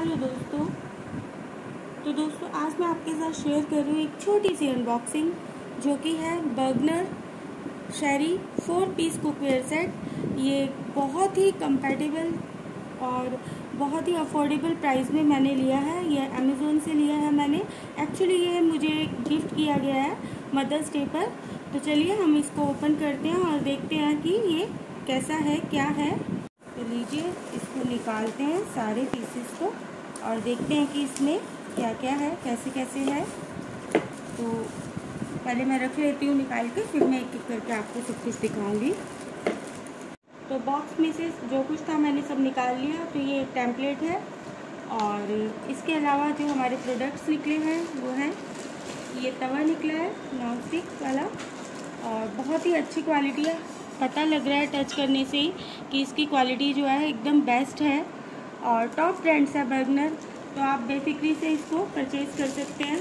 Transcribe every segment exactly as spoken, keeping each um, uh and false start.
Hello दोस्तों तो दोस्तों आज मैं आपके साथ शेयर कर रही हूँ एक छोटी सी अनबॉक्सिंग जो कि है बर्गनर शेरी फोर पीस कुकवेयर सेट। ये बहुत ही कंपैटिबल और बहुत ही अफोर्डेबल प्राइस में मैंने लिया है। ये अमेज़ोन से लिया है मैंने। एक्चुअली ये मुझे गिफ्ट किया गया है मदर्स डे पर। तो चलिए हम इसको ओपन करते हैं और देखते हैं कि ये कैसा है, क्या है। तो लीजिए इसको निकालते हैं सारे पीसेस को और देखते हैं कि इसमें क्या क्या है, कैसे कैसे है। तो पहले मैं रख लेती हूँ निकाल के, फिर मैं एक एक करके आपको सब कुछ दिखाऊंगी। तो बॉक्स में से जो कुछ था मैंने सब निकाल लिया। तो ये टेम्पलेट है और इसके अलावा जो हमारे प्रोडक्ट्स निकले हैं वो हैं, ये तवा निकला है नॉन स्टिक वाला और बहुत ही अच्छी क्वालिटी है। पता लग रहा है टच करने से ही कि इसकी क्वालिटी जो है एकदम बेस्ट है और टॉप ब्रांड्स है बर्गनर। तो आप बेफिक्री से इसको परचेज़ कर सकते हैं।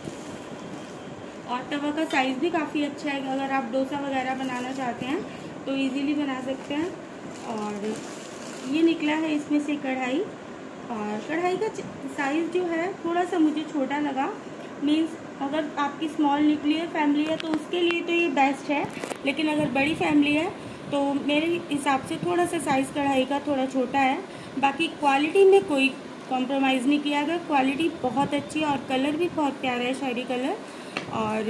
और तवा का साइज़ भी काफ़ी अच्छा है, अगर आप डोसा वगैरह बनाना चाहते हैं तो इजीली बना सकते हैं। और ये निकला है इसमें से कढ़ाई, और कढ़ाई का साइज़ जो है थोड़ा सा मुझे छोटा लगा। मीन्स अगर आपकी स्मॉल न्यूक्लियर फैमिली है तो उसके लिए तो ये बेस्ट है, लेकिन अगर बड़ी फैमिली है तो मेरे हिसाब से थोड़ा सा साइज़ कढ़ाई का थोड़ा छोटा है। बाकी क्वालिटी में कोई कॉम्प्रोमाइज़ नहीं किया गया, क्वालिटी बहुत अच्छी है और कलर भी बहुत प्यारा है, शेरी कलर। और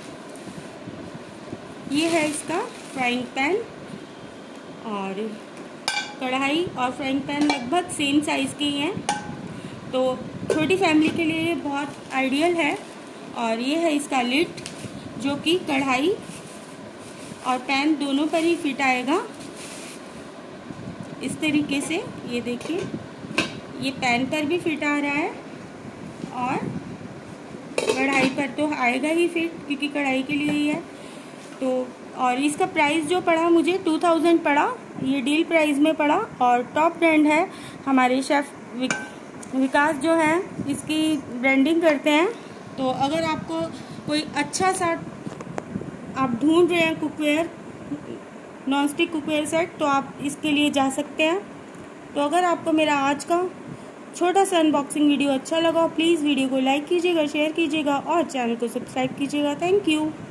ये है इसका फ्राइंग पैन, और कढ़ाई और फ्राइंग पैन लगभग सेम साइज़ के ही हैं, तो छोटी फैमिली के लिए ये बहुत आइडियल है। और ये है इसका लिड जो कि कढ़ाई और पैन दोनों पर ही फिट आएगा इस तरीके से। ये देखिए, ये पैन पर भी फिट आ रहा है और कढ़ाई पर तो आएगा ही फिट, क्योंकि कढ़ाई के लिए ही है। तो और इसका प्राइस जो पड़ा मुझे टू थाउजेंड पड़ा, ये डील प्राइस में पड़ा। और टॉप ब्रांड है, हमारे शेफ विक, विकास जो है इसकी ब्रांडिंग करते हैं। तो अगर आपको कोई अच्छा सा आप ढूंढ रहे हैं cookware, non stick cookware set, तो आप इसके लिए जा सकते हैं। तो अगर आपको मेरा आज का छोटा सा अनबॉक्सिंग वीडियो अच्छा लगा, प्लीज़ वीडियो को लाइक कीजिएगा, शेयर कीजिएगा और चैनल को सब्सक्राइब कीजिएगा। Thank you.